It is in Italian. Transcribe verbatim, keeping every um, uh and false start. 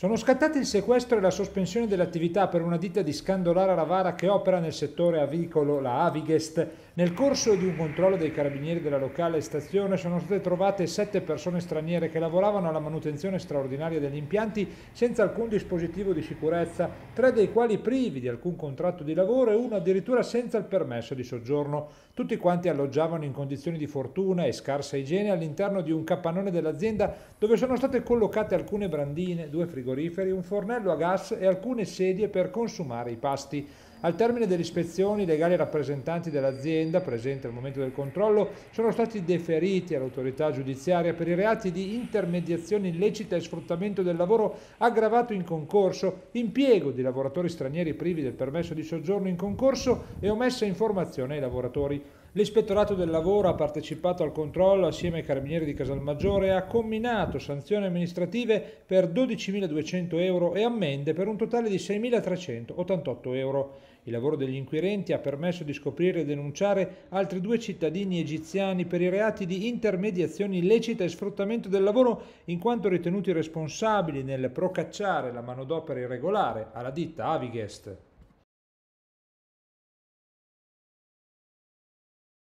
Sono scattati il sequestro e la sospensione dell'attività per una ditta di Scandolara Ravara che opera nel settore avicolo, la Avigest. Nel corso di un controllo dei carabinieri della locale stazione sono state trovate sette persone straniere che lavoravano alla manutenzione straordinaria degli impianti senza alcun dispositivo di sicurezza, tre dei quali privi di alcun contratto di lavoro e uno addirittura senza il permesso di soggiorno. Tutti quanti alloggiavano in condizioni di fortuna e scarsa igiene all'interno di un capannone dell'azienda dove sono state collocate alcune brandine, due frigoriferi, un fornello a gas e alcune sedie per consumare i pasti. Al termine delle ispezioni, i legali rappresentanti dell'azienda, presenti al momento del controllo, sono stati deferiti all'autorità giudiziaria per i reati di intermediazione illecita e sfruttamento del lavoro aggravato in concorso, impiego di lavoratori stranieri privi del permesso di soggiorno in concorso e omessa informazione ai lavoratori. L'Ispettorato del Lavoro ha partecipato al controllo assieme ai Carabinieri di Casalmaggiore e ha comminato sanzioni amministrative per dodicimiladuecento euro e ammende per un totale di seimilatrecentottantotto euro. Il lavoro degli inquirenti ha permesso di scoprire e denunciare altri due cittadini egiziani per i reati di intermediazione illecita e sfruttamento del lavoro in quanto ritenuti responsabili nel procacciare la manodopera irregolare alla ditta Avigest.